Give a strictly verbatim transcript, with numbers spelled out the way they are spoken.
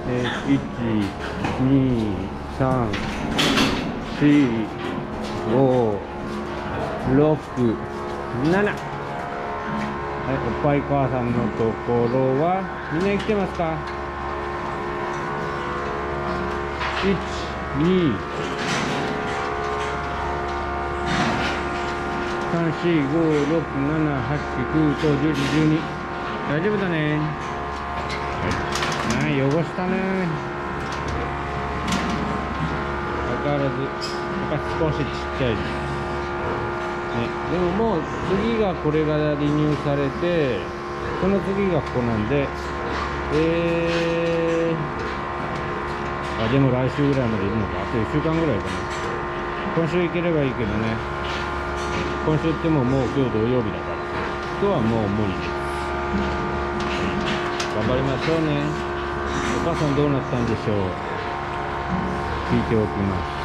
えー、いち、に、さん、し、ご、ろく、なな。はい、おっぱい母さんのところはみんな生きてますか？ いち、に、さん、よん、ご、ろく、なな、はち、きゅう、じゅう、じゅういち、じゅうに。大丈夫だね。はい、汚したね。相変わらずやっぱ少しちっちゃいですね。でももう次がこれが離乳されて、その次がここなんで、えー、あでも来週ぐらいまでいるのか。あといっしゅうかんぐらいかな。今週行ければいいけどね。今週ってももう今日土曜日だから、今日はもう無理です。頑張りましょうね。お母さんどうなったんでしょう。聞いておきます。